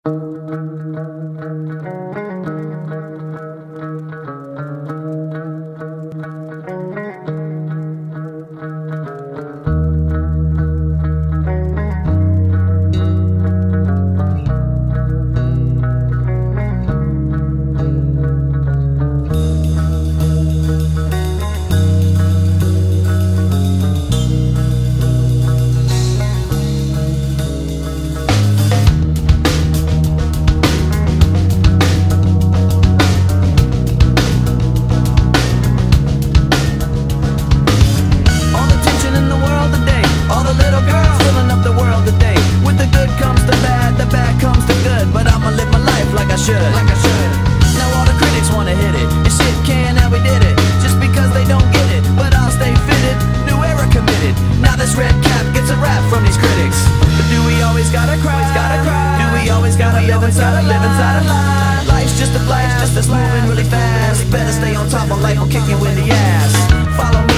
Like I should. Now all the critics wanna hit it. It's shit can and we did it. Just because they don't get it, but I'll stay fitted. New era committed. Now this red cap gets a rap from these critics. But do we always gotta cry? Do we always gotta live inside a lie? Life's just a flash, just that's moving really fast. Better stay on top of life or kick you in the ass. Follow me.